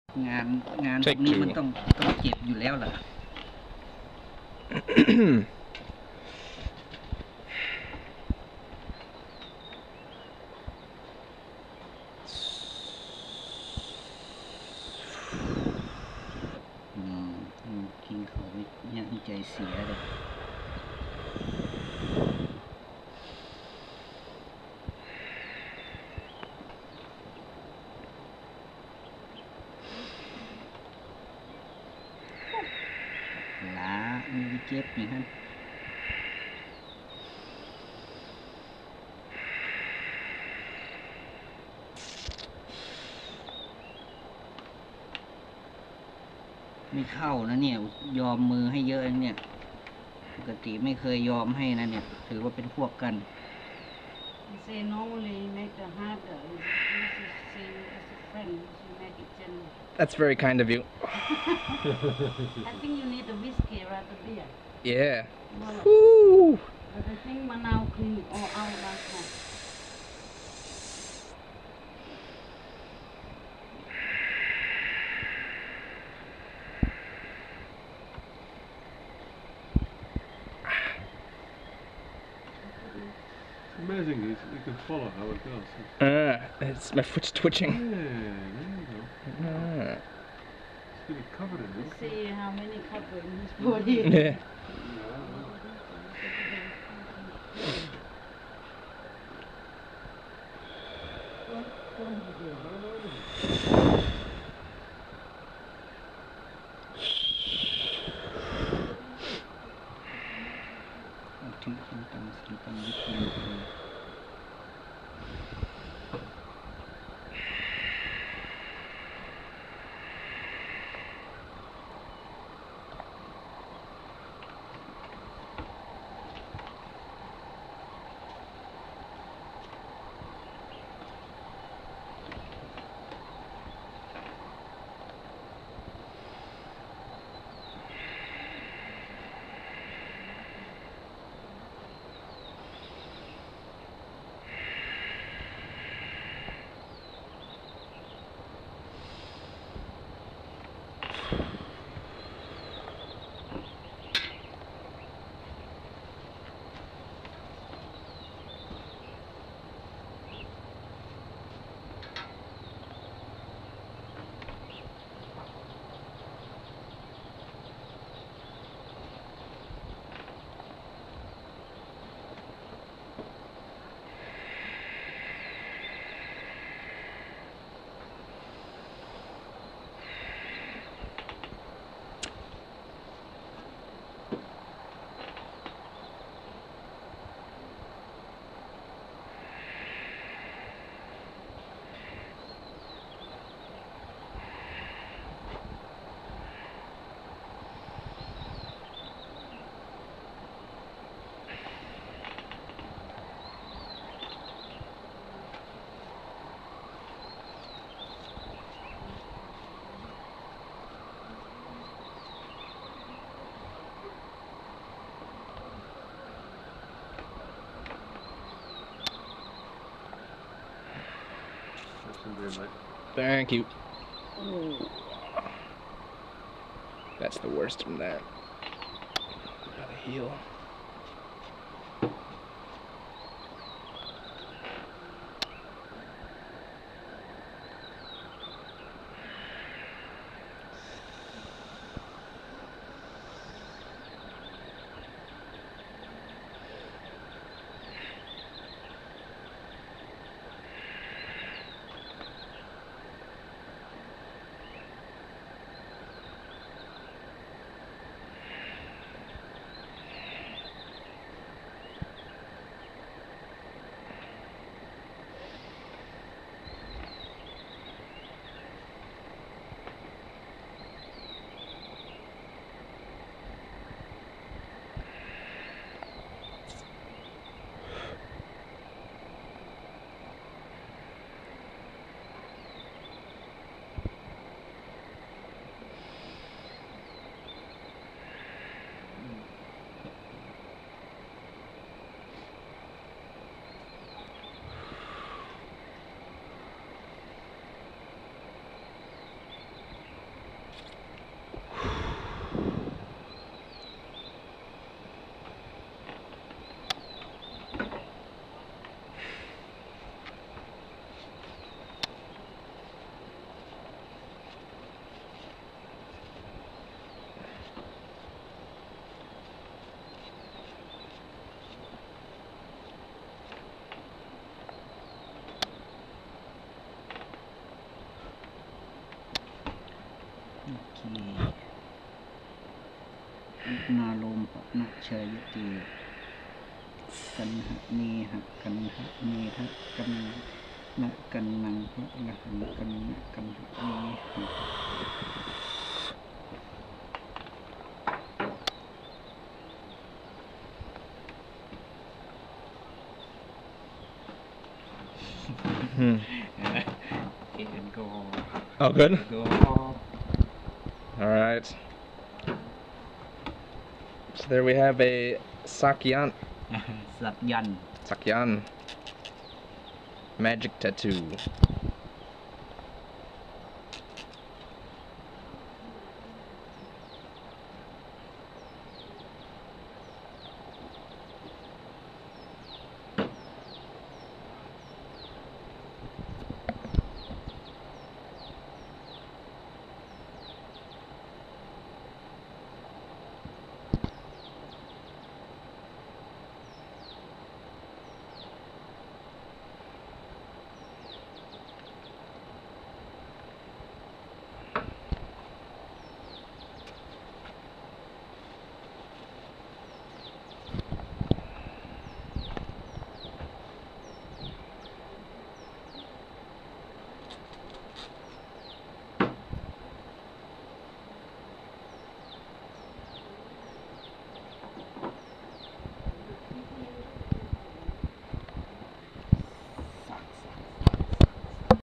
งานพวก Take นี้ two. มันต้องเจ็บอยู่แล้วล่ะ กินเขาเนี่ยใจเสียเลยล้ามีเจ็บนี่ฮะไม่เข้านะเนี่ยยอมมือให้เยอะเนี่ยปกติไม่เคยยอมให้นะเนี่ยถือว่าเป็นพวกกัน Say normally make the harder. This is same as a friend. You make it gentle. That's very kind of you. I think you need the whiskey rather beer. Yeah. Well, Woo! but I think Manao clean it all out last night. Amazing, you can follow how it goes. It's my foot's twitching. Yeah, there you go. It's really covered in ink. See how many cover in his body. Yeah. Thank you. That's the worst from that. Gotta heal. โอเคนาลมปะนะเชยติกันหะเนหะกันหะเนทะกันนะกันนังพระละหังกันนะกันหะเนหะ Hmm. And go. Oh, good. Go. All right. So there we have a Sakyan Sap yan. Sakyan magic tattoo.